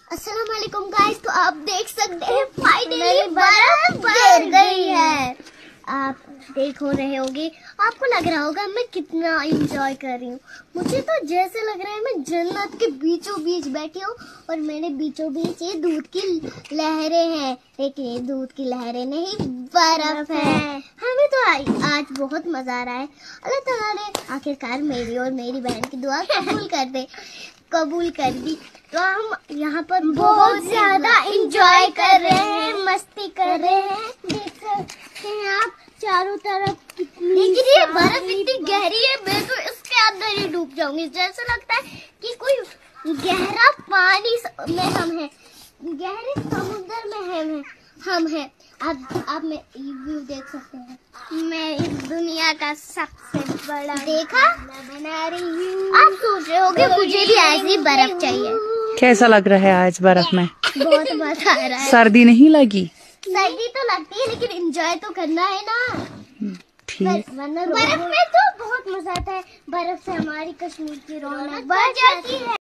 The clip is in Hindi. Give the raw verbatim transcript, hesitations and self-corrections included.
अस्सलाम वालेकुम गाइस। तो आप देख सकते हैं फाइनली बर्फ गिर गई है। आप देख हो रहे होगे, आपको लग रहा होगा मैं कितना एंजॉय कर रही हूँ। मुझे तो जैसे लग रहा है मैं जन्नत के बीचों बीच बैठी हूँ और मेरे बीचों बीच ये दूध की लहरें हैं। लेकिन ये दूध की लहरें नहीं, बर्फ है। हमें तो आज बहुत मजा आ रहा है। अल्लाह ताला ने आखिरकार मेरी और मेरी बहन की दुआ कबूल कर दे कबूल कर दी। तो हम यहाँ पर बहुत ज्यादा एंजॉय कर रहे हैं, मस्ती कर रहे हैं। देख सकते हैं आप चारों तरफ कितनी, लेकिन ये बर्फ इतनी गहरी है, मैं तो इसके अंदर ही डूब जाऊंगी। जैसा लगता है कि कोई गहरा पानी में हम हैं, गहरे समुद्र में हम हैं हम हैं आप आप में व्यू देख सकते हैं। मैं इस दुनिया का सबसे बड़ा देखा बना रही हूँ। आप सोच रहे होगे मुझे भी ऐसी बर्फ चाहिए। कैसा लग रहा है आज बर्फ में? बहुत मजा आ रहा है। सर्दी नहीं लगी? सर्दी तो लगती है लेकिन एंजॉय तो करना है ना। ठीक। बर्फ में तो बहुत मजा आता है। बर्फ से हमारी कश्मीर की रौनक बढ़ जाती है।